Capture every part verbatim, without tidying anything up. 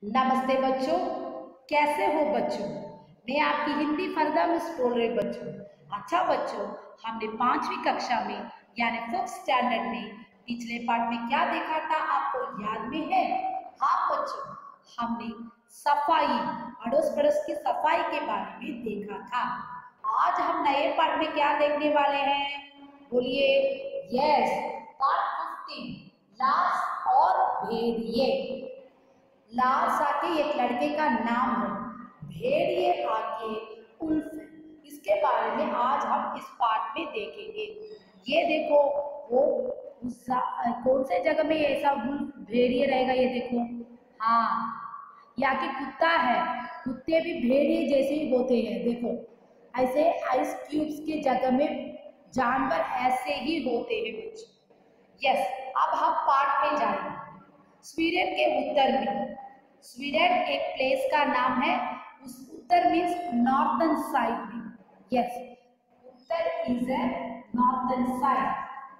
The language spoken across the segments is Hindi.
नमस्ते बच्चों, कैसे हो बच्चों। मैं आपकी हिंदी फरदा मिस बोल रही बच्चों। अच्छा बच्चों, हमने पांचवी कक्षा में यानी फिफ्थ स्टैंडर्ड में पिछले पार्ट में क्या देखा था, आपको याद में है? हाँ बच्चों, हमने सफाई, अड़ोस पड़ोस की सफाई के बारे में देखा था। आज हम नए पार्ट में क्या देखने वाले हैं? बोलिए। यस, पार्ट फिफ्टीन, लाश और भेड़िए। लाश आके एक लड़के का नाम है, भेड़िए आके उल्फ है। इसके बारे में आज हम इस पार्ट में देखेंगे। ये देखो, वो उस कौन से जगह में ऐसा उल्फ भेड़िए रहेगा, ये देखो। हाँ, यहाँ के कुत्ता है, कुत्ते भी भेड़िए जैसे ही होते हैं। देखो, ऐसे आइस क्यूब्स के जगह में जानवर ऐसे ही होते हैं कुछ। यस, अब हम पार्ट में जाएंगे। स्वीडन के उत्तर में, स्वीडन एक प्लेस का नाम है, उस उत्तर मीन्स नॉर्थन साइड में। यस, उत्तर इज ए नॉर्थन साइड।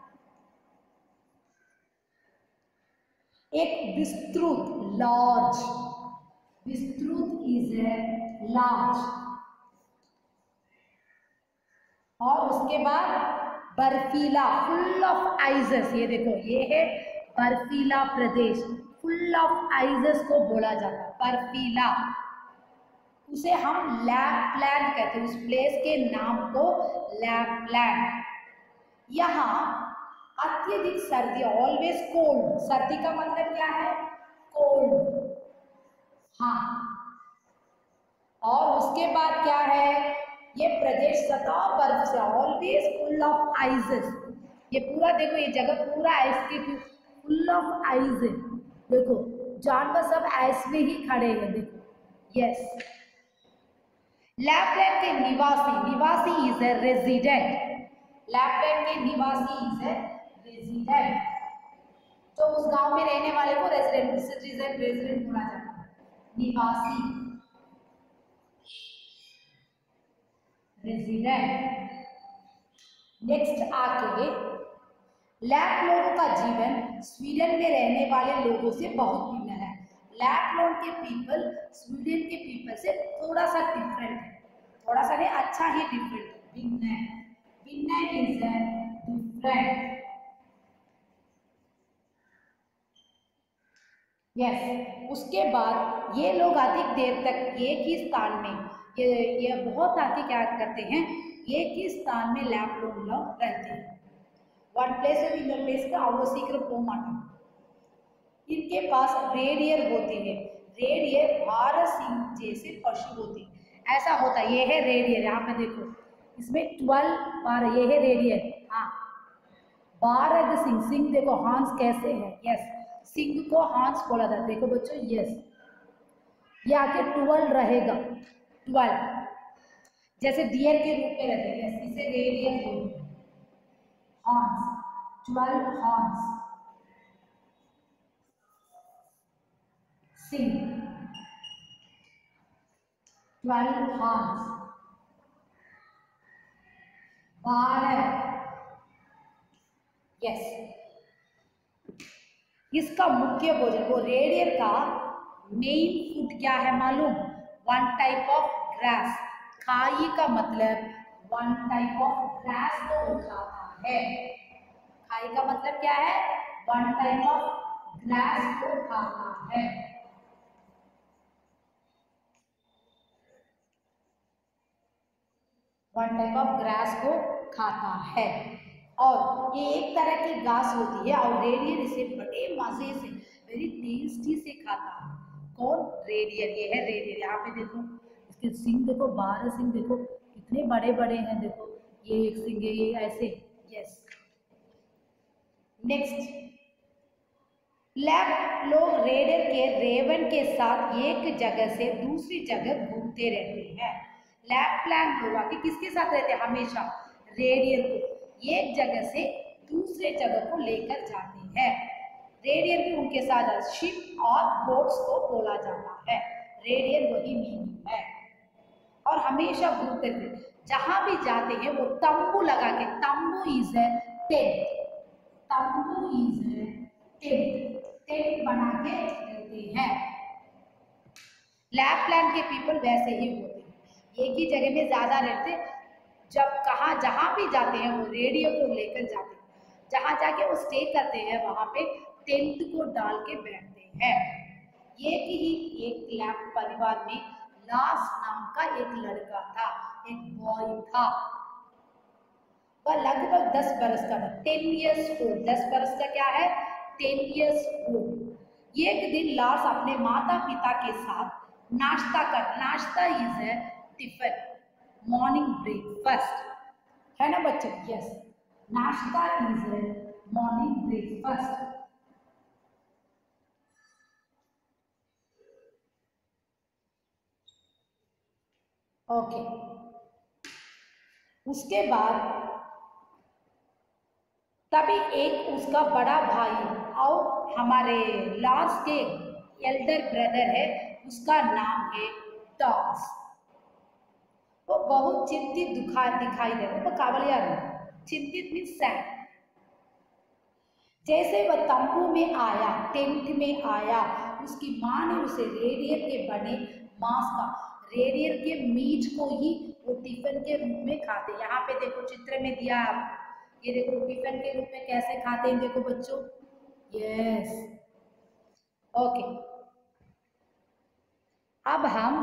एक विस्तृत, लार्ज, विस्तृत इज ए लार्ज। और उसके बाद बर्फीला, फुल ऑफ आइजेस। ये देखो, ये है बर्फीला प्रदेश, फुल ऑफ आइजेस को बोला जाता है बर्फीला। उसे हम लैपलैंड कहते हैं, उस प्लेस के नाम को लैपलैंड। यहाँ अत्यधिक सर्दी, ऑलवेज कोल्ड। सर्दी का मतलब क्या है? कोल्ड। हाँ, और उसके बाद क्या है? ये प्रदेश सतह बर्फ से, ऑलवेज फुल ऑफ आइजेस। ये पूरा देखो, ये जगह पूरा आइस के फुल ऑफ आइस है। देखो, जानवर सब आइस में ही खड़े हैं। देखो, यस। लैपलैंड के निवासी, निवासी इज ए रेजिडेंट। लैपलैंड के निवासी इज ए रेजिडेंट। तो उस गांव में रहने वाले को रेजिडेंट, सिटीजन, रेजिडेंट बोला जाता है, निवासी, रेजिडेंट। नेक्स्ट आके, लैप लोगों का जीवन स्वीडन में रहने वाले लोगों से बहुत भिन्न है। लैपलैंड के पीपल स्वीडन के पीपल से थोड़ा सा डिफरेंट है, थोड़ा सा नहीं, अच्छा ही डिफरेंट, भिन्न है। भिन्न इज डिफरेंट। यस, उसके बाद ये लोग अधिक देर तक एक ही स्थान में, ये ये बहुत आके क्या करते हैं, एक ही स्थान में लैपलैंड लोग रहते हैं। One place in the place का अवलो सीकर पोमाटा। इनके पास रेडियर होते हैं। रेडियर भारत सिंह जैसे पशु होते हैं, ऐसा होता है। ये है रेडियर, यहाँ पे देखो, इसमें ट्वेल्व बारह, ये है रेडियर। हाँ, बारह सिंह, सिंह देखो हॉर्न्स कैसे है। यस, सिंह को हॉर्न्स बोला जाता है। देखो बच्चों, यस, ये आके ट्वेल्व रहेगा, ट्वेल्व जैसे डियर के रूप में रहते हैं। यस, इसे रेडियर बोलते हैं, हॉर्न्स, ट्वेल्व हॉर्न्स। सिंह, ट्वेल्व हॉर्न्स, बारह। यस, इसका मुख्य भोजन, वो रेडियर का मेन फूड क्या है मालूम? One type of grass. खाई का मतलब वन टाइप ऑफ ग्रास को वो खाता है। खाई का मतलब क्या है? वन टाइप ऑफ ग्रास को खाता है। वन टाइप ऑफ ग्रास को खाता है, और ये एक तरह की घास होती है, और रेडियर इसे बड़े मजे से, वेरी टेस्टी से खाता है। कौन? रेडियर। ये है रेडियर। यहाँ पे देखो, इसके सिंग देखो, बारह सिंग देखो, कितने बड़े बड़े हैं। देखो, ये एक सिंग है, ये ऐसे। यस, नेक्स्ट, लैप लोग रेडियर के रेवन के साथ एक जगह से दूसरी जगह घूमते रहते हैं। लैपलैंड लोग आके किसके साथ रहते हैं? हमेशा रेडियर को एक जगह से दूसरे जगह को लेकर जाते हैं। रेडियर भी उनके साथ, शिप और बोट्स को बोला जाता है। रेडियर वही मीनिंग है, और हमेशा घूमते थे। जहां भी जाते हैं वो तंबू लगा के, तंबू इज ए टेंट, तंबू इज ए टेंट, टेंट बना के रहते हैं। लैपलैंड के पीपल वैसे ही होते हैं, एक ही जगह में ज्यादा रहते, जब कहाँ जहाँ भी जाते हैं वो रेडियो को लेकर जाते हैं, जहाँ जाके वो स्टे करते हैं वहां पे टेंट को डाल के बैठते हैं। एक ही एक लैप परिवार में लास नाम का एक लड़का था, एक बॉय था, वह लगभग दस बरस का था, टेन ईयर्स ओल्ड। दस बरस का क्या है? Ten years old. एक दिन लास अपने माता पिता के साथ नाश्ता कर, नाश्ता इज है टिफिन, मॉर्निंग ब्रेकफास्ट, है ना बच्चों? यस, नाश्ता इज है मॉर्निंग ब्रेकफास्ट। ओके, उसके बाद तभी एक उसका बड़ा भाई और हमारे लास के एल्डर ब्रदर है, उसका नाम है टॉम्स। वो बहुत चिंतित दिखाई दिखाई दे रहा है, वो कावलिया चिंतित मीन्स सैड। जैसे वह तंबू में आया, टेंट में आया, उसकी माँ ने उसे रेडियर के बने मांस का, रेडियर के मीट को ही वो टिफिन के रूप में खाते। यहाँ पे देखो चित्र में दिया आपको, ये देखो टिफिन के रूप में कैसे खाते हैं, देखो बच्चों। Yes, okay. अब हम,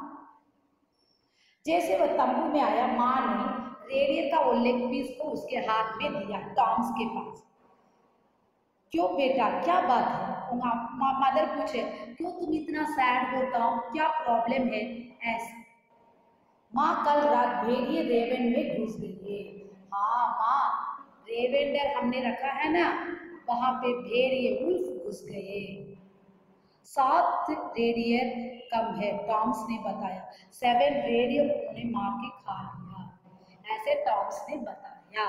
जैसे वह तंबू में आया, माँ ने रेडियर का वो लेग पीस को उसके हाथ में दिया, टॉम्स के पास। क्यों बेटा, क्या बात है? मदर पूछे, क्यों तुम इतना सैड हो टॉम, क्या प्रॉब्लम है? ऐसे, माँ कल रात भेड़िए रेवन में घुस गई है। हाँ माँ, रेवेंडर हमने रखा है ना, वहां पे भेड़िए उल्फ घुस गए। सात रेडियर कम है, टॉम्स ने बताया। सेवन रेडियर उन्होंने मार के खा लिया, ऐसे टॉम्स ने बताया।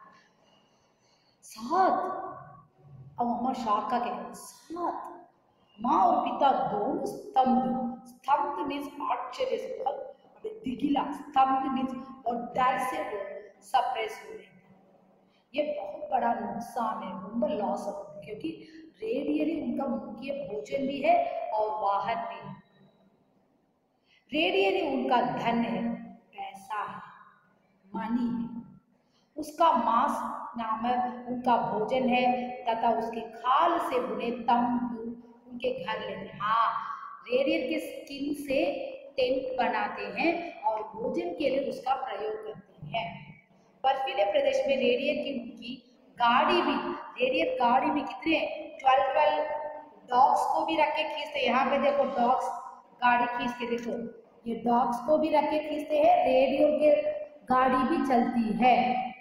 सात, अब अम्मा शॉक का कहना, सात। माँ और पिता दोनों स्तंभ, स्तंभ मीन्स आश्चर्य से, बहुत दिगिला, स्तंभ मीन्स और डर से वो सप्रेस हो रहे थे। ये बहुत बड़ा नुकसान है, ரொம்ப लॉस होता है, क्योंकि रेडियली उनका मुख्य भोजन भी है और वाहन भी है। रेडियली उनका धन है, पैसा है, मनी है, उसका मांस नामक उनका भोजन है, तथा उसके खाल से बुने तंबू उनके घर लेते। हाँ, रेडियर के स्किन से टेंट बनाते हैं और भोजन के लिए उसका प्रयोग करते हैं। बर्फीले प्रदेश में रेडियर की उनकी गाड़ी भी, रेडियर गाड़ी में कितने ट्वेल्व ट्वेल्व डॉग्स को भी रख के खींचते। यहाँ पे देखो डॉग्स गाड़ी खींच के, देखो ये डॉग्स को भी रख के खींचते हैं, रेडियो के गाड़ी भी चलती है।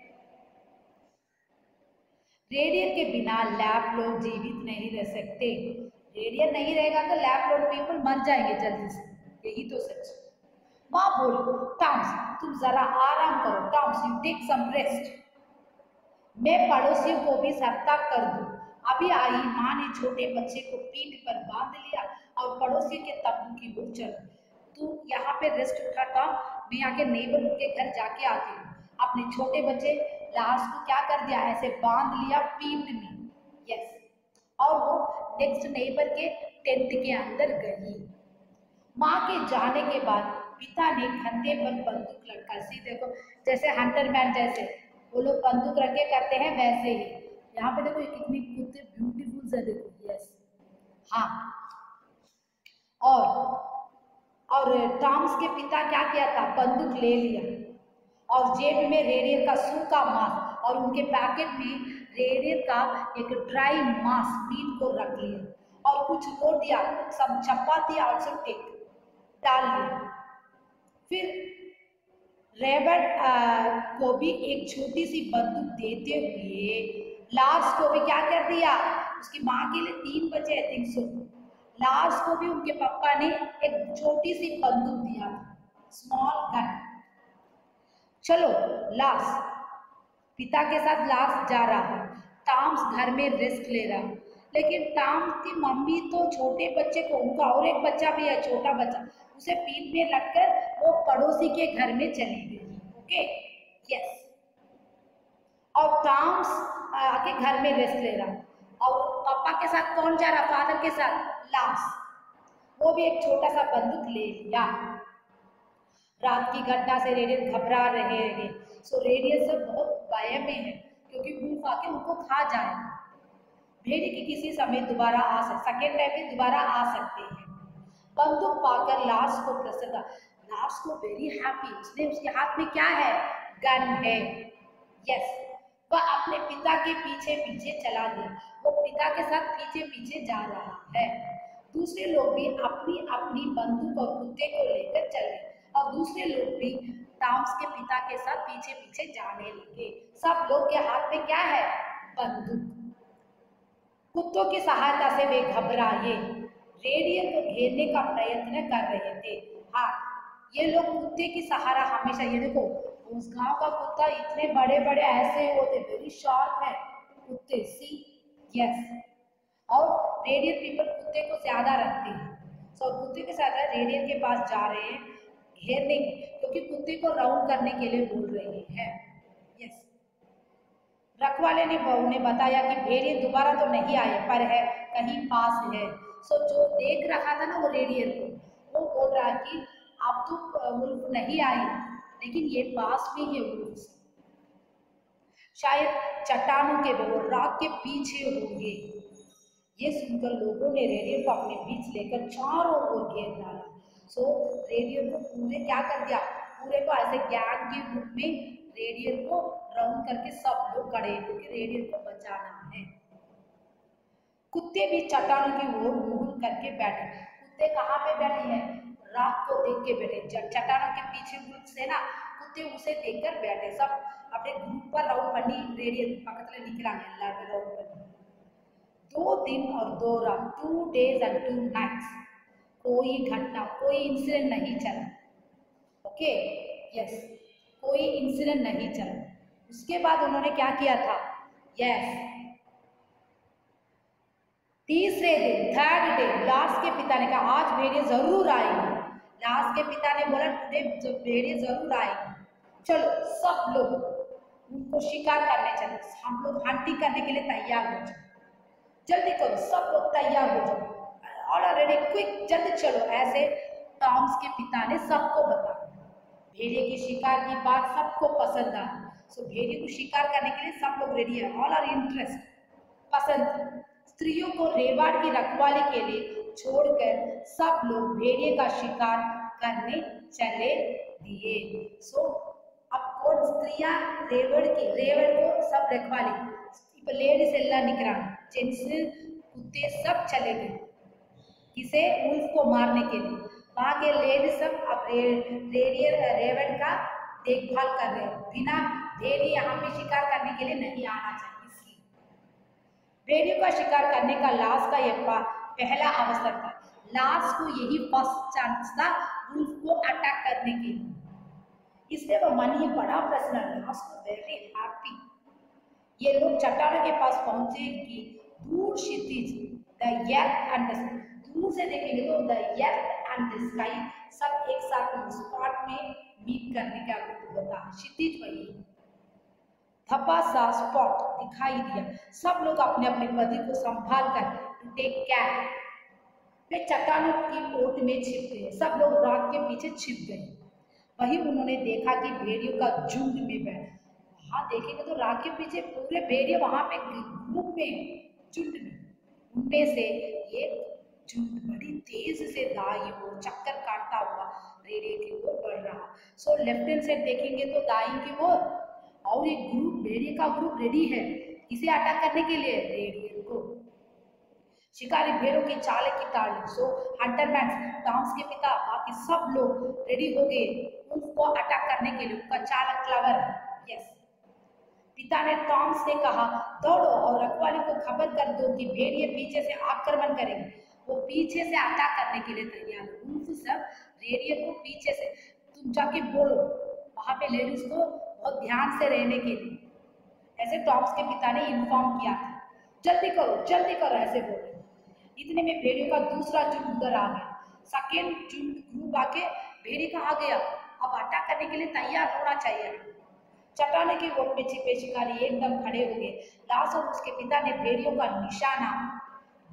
रेडियर के बिना लैप लोग जीवित नहीं रह सकते। रेडियर नहीं रहेगा तो लैप लोग पीपल मर जाएंगे जल्दी से, यही तो सच। माँ बोलो, टॉम्स तुम जरा आराम करो, Toms you take some rest. मैं पड़ोसियों को भी सतर्क कर दूं। अभी आई माँ ने छोटे बच्चे को पीठ पर बांध लिया और पड़ोसी के तंबू की ओर चल। तू यहाँ पे रेस्ट उठा टॉम, मैं आके नेबर के घर जाके आती हूँ। अपने छोटे बच्चे लाश को क्या कर दिया, ऐसे बांध लिया पीठ में। यस, और वो नेक्स्ट नेबर के टेंट के अंदर गई। माँ के जाने के बाद पिता ने कंधे पर बंदूक लटका, सी देखो जैसे हंटर मैन जैसे वो लोग बंदूक रखे करते हैं वैसे ही। यहाँ पे देखो कितनी कुत्ते ब्यूटीफुल से, देखो। यस, हाँ। और और टॉम्स के पिता क्या किया था, बंदूक ले लिया और जेब में रेडियर का सूखा मांस और उनके पैकेट में रेडियर का एक ड्राई मांस मीट को रख लिया और कुछ रोटियां, सब चपाती और सब टेक डाल लिया। फिर रेबर्ट को भी एक छोटी सी बंदूक देते हुए लार्स को भी क्या कर दिया, उसकी माँ के लिए तीन बचे आई थिंक सो, लार्स को भी उनके पापा ने एक छोटी सी बंदूक दिया था, स्मॉल गन। चलो लार्स, पिता के साथ लार्स जा रहा है, टॉम्स घर में रेस्ट ले रहा, लेकिन टॉम्स की मम्मी तो छोटे बच्चे को, उनका और एक बच्चा भी है छोटा बच्चा, उसे पीठ में लगकर वो पड़ोसी के घर में चली गई। Okay, yes. और टॉम्स आके घर में रेस्ट ले रहा और पापा के साथ कौन जा रहा, फादर के साथ लार्स। वो भी एक छोटा सा बंदूक ले लिया। रात की घटना से रेडियन घबरा रहे हैं। सो रेडियन सब बहुत भय में है क्योंकि वुल्फ आके उनको खा जाएगा। भेड़िए की किसी समय दोबारा आ सकते सेकेंड टाइम में दोबारा आ सकते हैं। बंदूक पाकर लार्स को प्रसन्न, लार्स को वेरी हैप्पी, उसने उसके हाथ में क्या है, गन है। यस, वह अपने पिता के पीछे पीछे चला गया, वो पिता के साथ पीछे पीछे जा रहा है। दूसरे लोग भी अपनी अपनी बंदूक और कुत्ते को लेकर चले और दूसरे लोग भी टॉम्स के पिता के साथ पीछे पीछे जाने लगे। सब लोग के हाथ में क्या है, बंदूक। कुत्तों की सहायता से वे घबराए, रेडियन को घेरने का प्रयत्न कर रहे थे। हाँ, ये लोग कुत्ते की सहारा हमेशा, ये देखो उस गांव का कुत्ता इतने बड़े बड़े ऐसे होते, वेरी शार्प है कुत्ते, सी यस। और रेडियन पीपल कुत्ते को ज्यादा रखते हैं। सो कुत्ते के साथ रेडियन के पास जा रहे हैं घेरने की, क्योंकि कुत्ते को राउंड करने के लिए बोल रहे हैं। यस, रखवाले ने उन्हें बताया कि भेड़िए दोबारा तो नहीं आए पर है कहीं पास है। सो जो देख रहा था ना वो रेडियन को, वो बोल रहा है कि अब तो वुल्फ नहीं आई लेकिन ये पास में ही वुल्फ, शायद चट्टानों के वो रात के पीछे होंगे। ये सुनकर लोगों ने रेडियन को अपने बीच लेकर चारों ओर घेर डाला। सो रेडियन को पूरे क्या कर दिया, पूरे को ऐसे गैंग के रूप में रेडियन को राउंड करके सब लोग खड़े क्योंकि रेडियन को बचाना है। कुत्ते भी चट्टानों की ओर मुंह करके बैठे। कुत्ते कहाँ पे बैठे हैं, रात को देख के बैठे, चट्टानों के पीछे से ना कुत्ते उसे देखकर बैठे। सब अपने ग्रुप पर राउंड पड़ी, रेडियन पकड़ निकला राउंड पड़ी। दो दिन और दो रात, two days and two nights, कोई घटना कोई इंसिडेंट नहीं चला। ओके यस, कोई इंसिडेंट नहीं चला। उसके बाद उन्होंने क्या किया था, यस तीसरे दिन, थर्ड डे, लार्स के पिता ने कहा आज भेड़िए जरूर आएंगे। लार्स के पिता ने बोला टुडे भेड़िए जरूर आएंगे, चलो सब लोग उनको शिकार करने चले, हम लोग हंटिंग करने के लिए तैयार हो जाओ, जल्दी करो सब लोग तैयार हो जाओ, ऑलरेडी क्विक जल्दी चलो। ऐसे टॉम्स के पिता ने सबको बताया। भेड़िए की शिकार की बात सबको पसंद आई। सो भेड़िए को शिकार करने के लिए सब लोग रेडी है, ऑल आर इंटरेस्ट, पसंद। स्त्रियों को रेवाड़ की रखवाली के लिए छोड़कर सब लोग भेड़िए का शिकार करने चले दिए। सो अब कौन स्त्रियां रेवड़ की, रेवड़ को सब रखवाली, लेडीज एल्ला निकरा, जेंट्स कुत्ते सब चले गए किसे, वुल्फ को मारने के लिए। वहां के लेडीज सब अब रे, रेडियर रेवड़ का देखभाल कर रहे हैं, बिना भेड़िए यहाँ पे शिकार करने के लिए नहीं आना चाहिए। भेड़ियों का शिकार करने का लार्स का यह पहला अवसर था। लार्स को यही फर्स्ट चांस था वुल्फ को अटैक करने के लिए, इसलिए वो मन ही बड़ा प्रसन्न, लार्स को वेरी हैप्पी। ये लोग चट्टानों के पास पहुंचे कि दूर क्षितिज, द एर्थ एंड द, दूर से देखेंगे तो the earth and the sky सब एक साथ स्पॉट में मीट करने का रूप होता है, क्षितिज वही धब्बा सा स्पॉट दिखाई दिया। सब लोग अपने अपने पति को संभाल कर टू टेक केयर, वे चट्टानों की ओट में छिप गए, सब लोग रात के पीछे छिप गए। वहीं उन्होंने देखा कि भेड़ियों का झुंड में बैठ, वहां देखेंगे तो रात के पीछे पूरे भेड़िए वहां पे ग्रुप में, झुंड में, उनमें से एक झुंड बड़ी तेज से दाई ओर चक्कर काटता हुआ भेड़िए की ओर बढ़ रहा। सो लेफ्ट हैंड साइड देखेंगे तो दाई की ओर, और एक ग्रुप, भेड़िए का ग्रुप रेडी है इसे अटैक करने के लिए, रेडियन को। शिकारी भेड़ों की चाल की ताल। सो हंटरमैन, टॉम्स के पिता, बाकी सब लोग रेडी हो गए वुल्फ को अटैक करने के लिए। उनका चाल क्लेवर है, यस। पिता ने टॉम्स ने कहा दौड़ो और रखवाली को खबर कर दो कि भेड़िए पीछे से आक्रमण करेंगे। वो पीछे से अटैक करने के लिए तैयार। वुल्फ सब रेडियन को पीछे से, तुम जाके बोलो वहां पे लेडीज को बहुत ध्यान से रहने के लिए, ऐसे टॉम्स के पिता ने इन्फॉर्म किया था। जल्दी करो जल्दी करो ऐसे बोले। इतने में भेड़ियों का दूसरा झुंड उधर आ गया, सेकेंड झुंड ग्रुप आके भेड़िए का आ गया, अब अटैक करने के लिए तैयार होना चाहिए। चट्टानों की ओट में छिपे शिकारी एकदम खड़े हो गए। लार्स और उसके पिता ने भेड़ियों का निशाना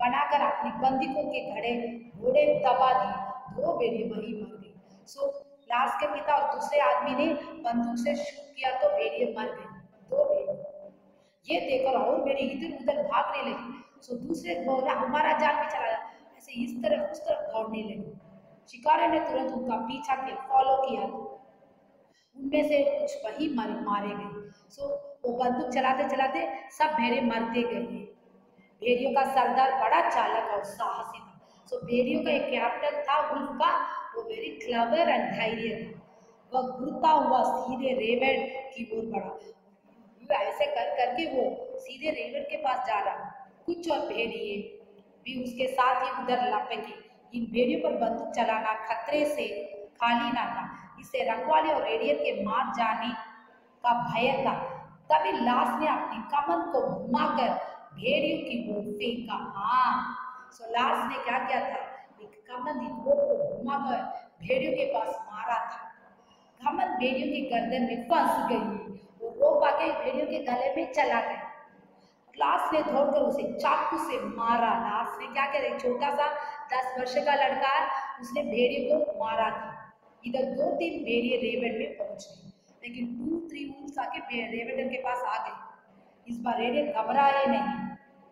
बनाकर अपनी बंदूकों के घड़े घोड़े दबा दिए। दो भेड़िए वही मर गई। सो लार्स के पिता और दूसरे आदमी ने बंदूक से शूट किया तो भेड़िए मर गई, दो भेड़िए। ये देखकर और भेड़िए इधर उधर भागने लगी। सो दूसरे बोला हमारा जान भी चला गया, ऐसे इस तरफ उस तरफ दौड़ने लगी। शिकारी ने तुरंत उनका पीछा किया, फॉलो किया। उनमें से कुछ वही मर मारे गए। सो वो बंदूक चलाते चलाते सब भेड़े मरते गए। भेड़ियों का सरदार बड़ा चालक और साहसी था। सो भेड़ियों का एक कैप्टन था उल्फ का, वो वेरी क्लेवर एंड धैर्य था। वह घूरता हुआ सीधे रेवण की ओर बढ़ा। ऐसे कर करके वो सीधे रेवण के पास जा रहा। कुछ और भेड़िए भी उसके साथ ही उधर लपके। इन भेड़ियों पर बंदूक चलाना खतरे से खाली ना था, इससे रखवाले और रेडियर के मार जाने का भय था। तभी लार्स ने अपनी कमन को घुमाकर भेड़ियों की ओर फेंका। हाँ, सो लार्स ने क्या किया था, एक कमन को घुमाकर भेड़ियों के पास मारा था। कमन भेड़ियों की गर्दन में फंस गई। वो रोप आके भेड़ियों के गले में चला गया। लार्स ने दौड़कर उसे चाकू से मारा। लार्स ने क्या किया, छोटा सा दस वर्ष का लड़का, उसने भेड़िए को मारा था। इधर दो तीन भेड़िए रेवंडर में पहुंच गए, लेकिन टू थ्री वुल्व्स आके रेवंडर के पास आ गए। इस बार रेडियर घबराए नहीं।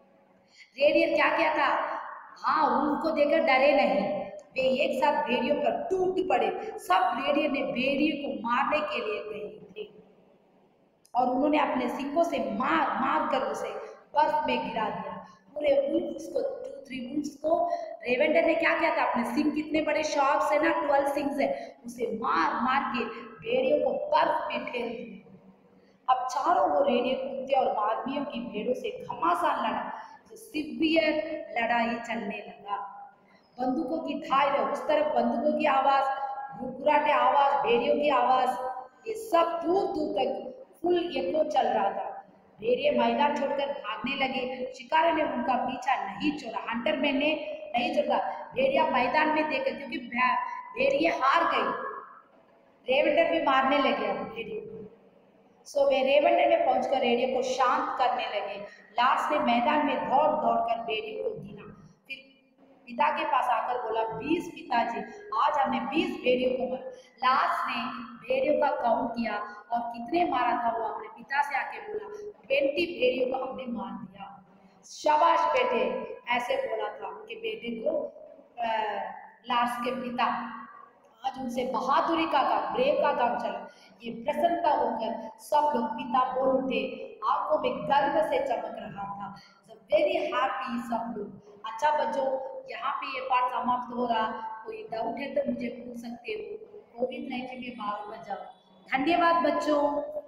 रेडियर क्या किया था, हाँ वुल्व को देखकर डरे नहीं, वे एक साथ भेड़ियों पर टूट पड़े। सब रेडियर ने भेड़िए को मारने के लिए गए थे और उन्होंने अपने सिंगों से मार मार कर उसे बर्फ में गिरा दिया। पूरे वुल्व्स को, टू थ्री वुल्व्स को रेवंडर ने क्या किया था, अपने सिंग कितने बड़े शार्प्स है ना, ट्वेल्व सिंग्स है, उसे मार मार के भेड़ियों को बर्फ में फेर दिया। अब चारों वो रेडियर कुत्ते और आदमियों की भेड़ों से घमासान लड़ा। सिवियर लड़ाई चलने लगा। बंदूकों की धार, उस तरफ बंदूकों की आवाज, घुघराटे आवाज, भेड़ियों की आवाज, ये सब दूर दूर तक फुल एको चल रहा था। भेड़िए मैदान छोड़कर भागने लगे। शिकारी ने उनका पीछा नहीं छोड़ा, हंटर मैन ने नहीं छोड़ा। भेड़िया मैदान में देखे, क्योंकि भेड़िए हार गई, रेवंडर भी मारने लगे भेड़िए को। सो वे रेवंडर में पहुंचकर रेडियो को शांत करने लगे। लार्स ने मैदान में दौड़ दौड़ कर भेड़ियों को गिना, फिर पिता के पास आकर बोला, बीस पिताजी, आज हमने बीस भेड़ियों को मारा। लार्स ने भेड़ियों का काउंट किया और कितने मारा था वो अपने पिता से आके बोला, ट्वेंटी भेड़ियों को हमने मार दिया। शाबाश बेटे, ऐसे बोला था उनके बेटे को लार्स के पिता। आज उनसे बहादुरी का काम, ब्रेव का काम चला। ये प्रसन्नता होकर सब लोग पिता बोल उठे, आंखों में गर्व से चमक रहा था। वेरी हैप्पी सब लोग। अच्छा बच्चों, यहाँ पे ये पाठ समाप्त हो रहा। कोई डाउट है तो मुझे पूछ सकते हो। कोविड नाइन्टीन में बाहर न जाओ। धन्यवाद बच्चों।